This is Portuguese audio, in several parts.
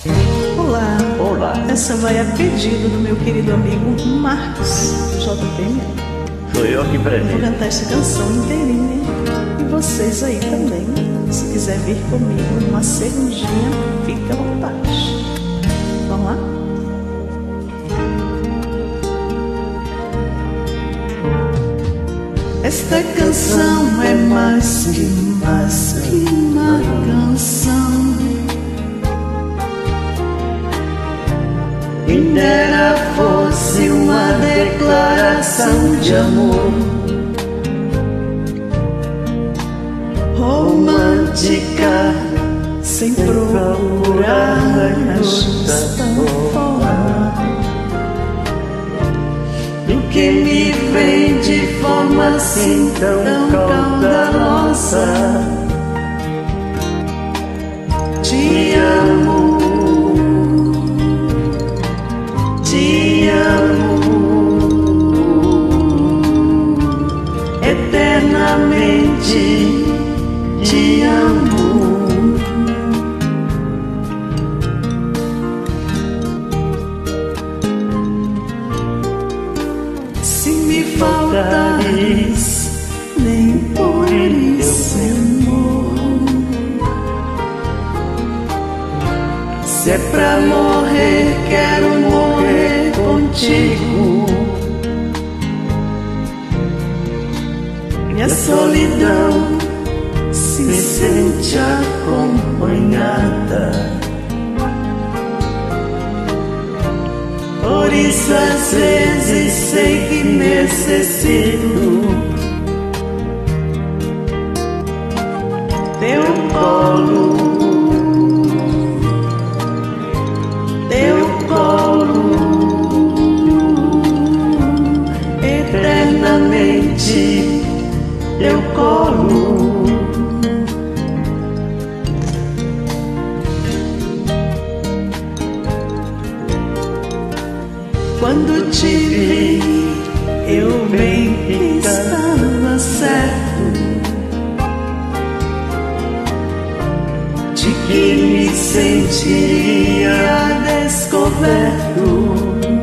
Olá, Olá, essa vai a pedido do meu querido amigo Marcos, do JPM. sou eu que Vou apresento. cantar essa canção inteirinha e vocês aí também. Se quiser vir comigo numa segundinha, fica à vontade. Vamos lá? Esta canção é mais que uma canção. Quem dera fosse uma declaração de amor Romântica, sem procurar a justa forma, do que me vem de forma assim tão caudalosa. te amo, Te amo eternamente te amo. Se me faltares, nem por isso eu morro. Se é pra morrer, quero morrer contigo. Minha solidão se sente acompanhada. Por isso às vezes sei que necessito teu colo, teu colo, eternamente teu colo. Quando te vi, eu bem que estava certo de que me sentiria descoberto.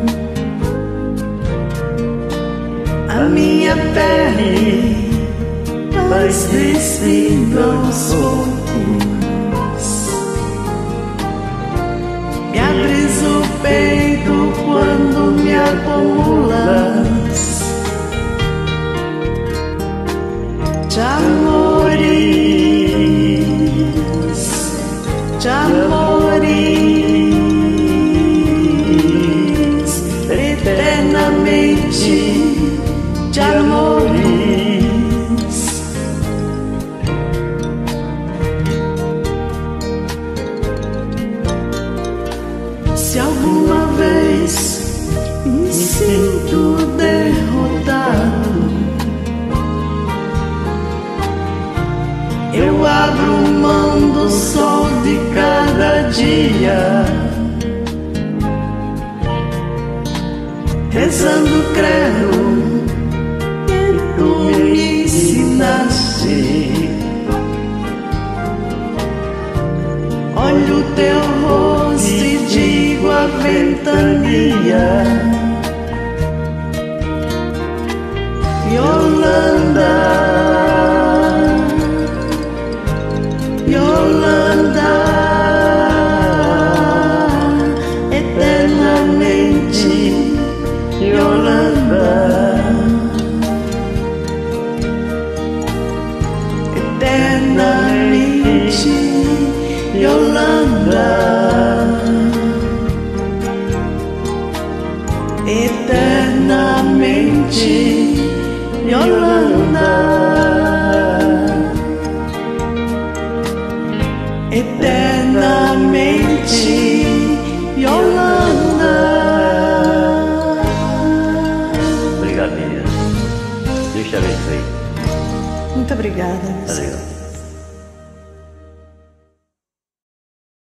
A minha pele vai descendo aos poucos. Me abres o peito quando me acumulas de amores, eternamente de amores. Se alguma vez me sinto derrotado, eu abro mão do sol de cada dia, rezando credo que tu me ensinaste. Olho teu rosto e digo a ventania: Yolanda, Yolanda, eternamente Yolanda, eternamente Yolanda.